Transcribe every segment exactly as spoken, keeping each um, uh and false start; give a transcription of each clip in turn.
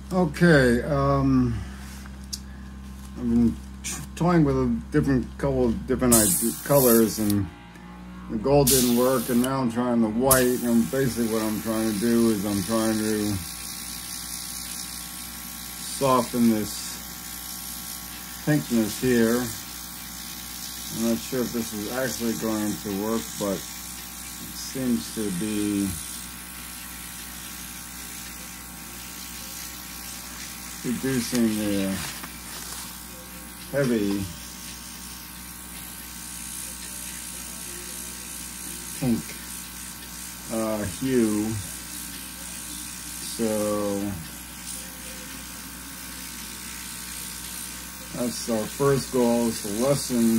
Okay, um, I've been toying with a different couple of different colors, and the gold didn't work, and now I'm trying the white. And basically what I'm trying to do is I'm trying to soften this pinkness here. I'm not sure if this is actually going to work, but it seems to be reducing the heavy pink uh, hue. So that's our first goal, is to lessen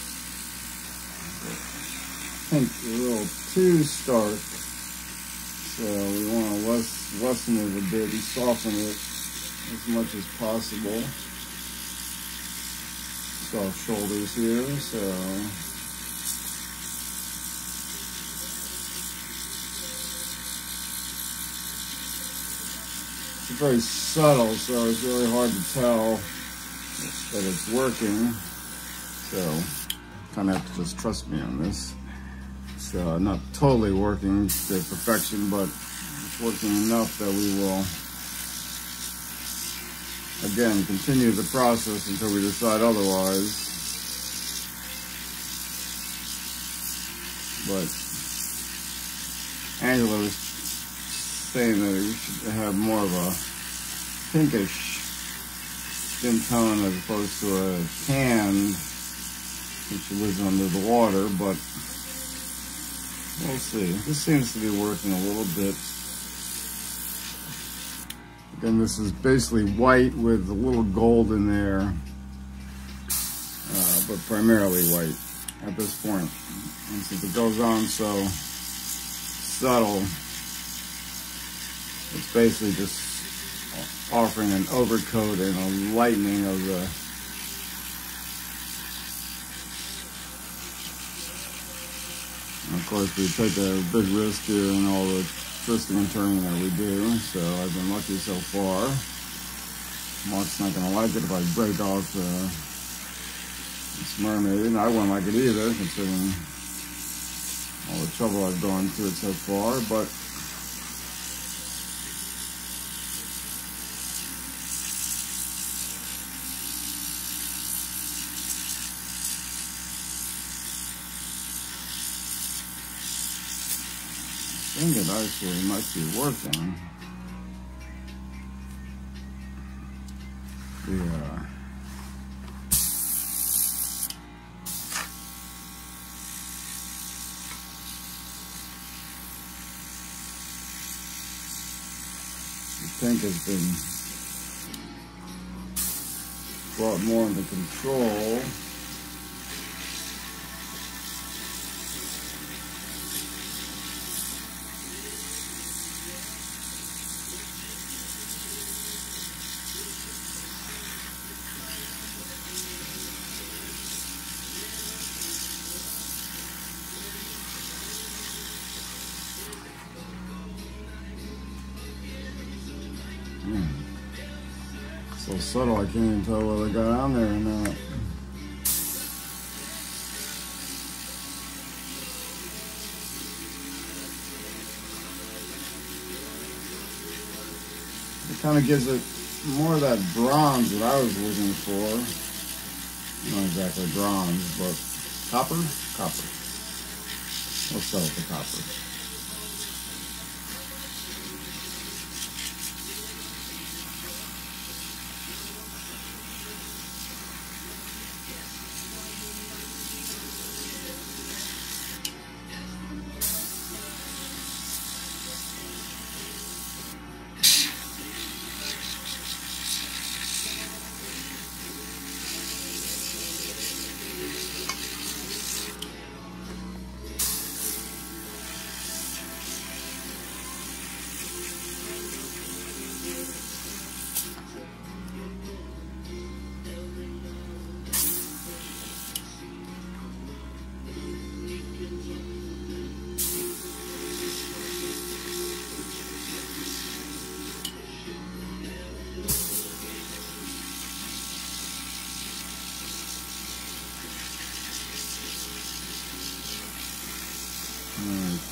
pink a little too stark. So we want to less, lessen it a bit and soften it as much as possible. Soft shoulders here, so it's very subtle, so it's really hard to tell that it's working. So kind of have to just trust me on this. It's uh, not totally working to perfection, but it's working enough that we will again continue the process until we decide otherwise. But Angela was saying that you should have more of a pinkish skin tone as opposed to a tan, which lives under the water, but we'll see. This seems to be working a little bit. Again, this is basically white with a little gold in there, uh, but primarily white at this point. And since it goes on so subtle, it's basically just offering an overcoat and a lightening of the and of course, we take a big risk here in all the twisting and turning that we do, so I've been lucky so far. Mark's not going to like it if I break off uh, this Mermaid, and I wouldn't like it either, considering all the trouble I've gone through it so far, but I think it actually might be working. Yeah. The pink has been brought more under control. So subtle, I can't even tell whether it got on there or not. It kind of gives it more of that bronze that I was looking for. Not exactly bronze, but copper? Copper. We'll sell it for copper.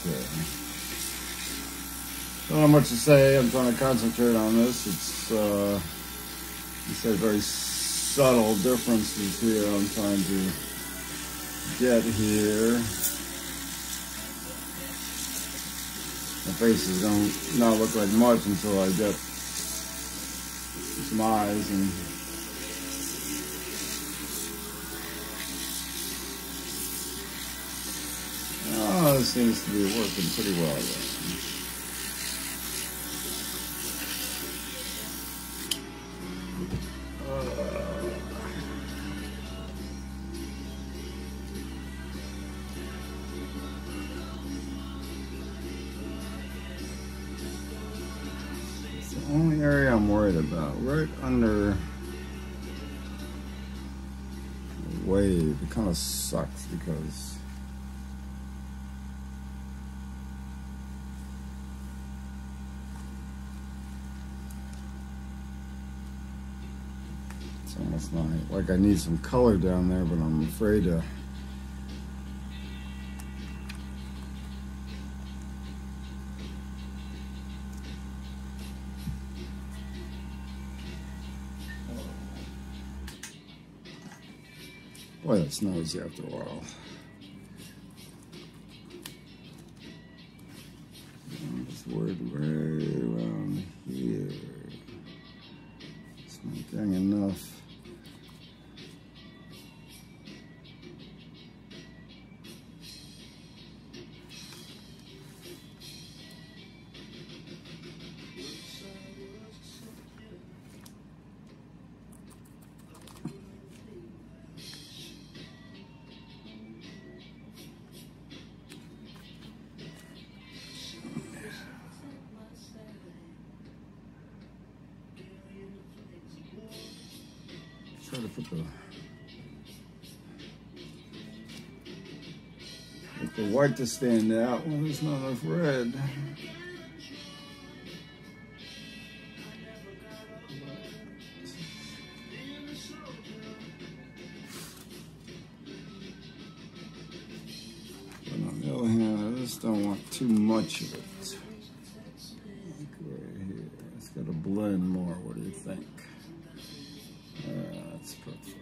Okay. Don't have much to say. I'm trying to concentrate on this. It's, uh, you said very subtle differences here I'm trying to get here. My faces don't not look like much until I get some eyes and oh, this seems to be working pretty well though. Only area I'm worried about, right under the wave. It kind of sucks because it's almost not like I need some color down there, but I'm afraid to. Boy, that's noisy after a while. I'm just worried way around here. It's not getting enough. Try to put the get the white to stand out when there's not enough red. But on the other hand, I just don't want too much of it. Like right here, it's got to blend more. What do you think? Uh, that's perfect.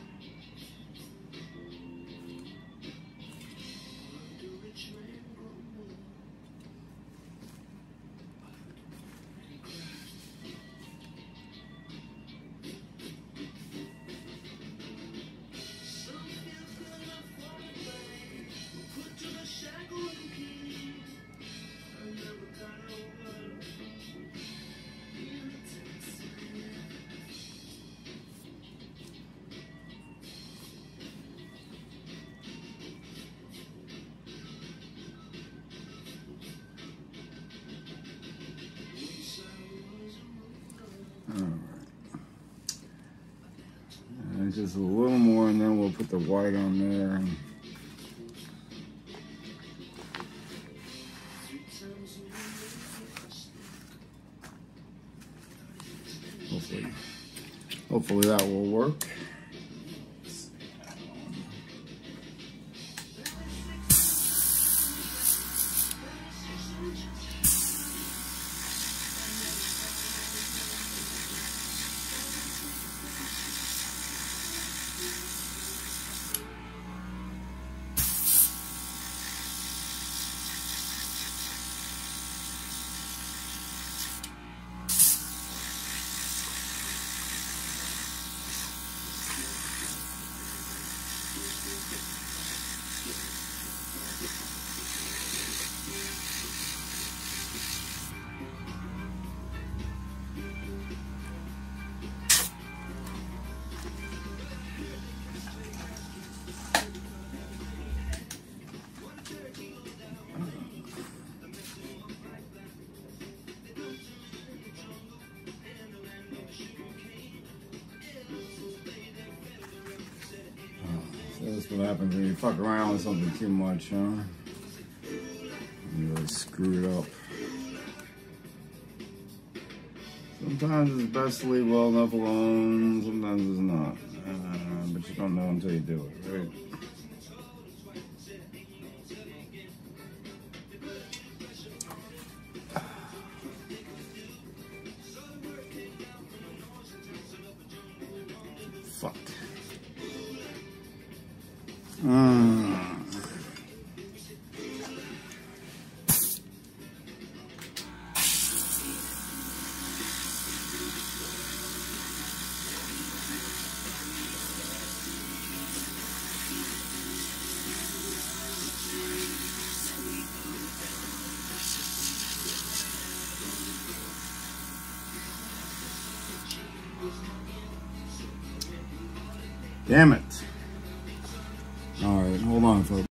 Just a little more, and then we'll put the white on there. And hopefully, hopefully that will work. That's what happens when you fuck around with something too much, huh? You really screw it up. Sometimes it's best to leave well enough alone, sometimes it's not. Uh, but you don't know until you do it, right? Mm. Damn it.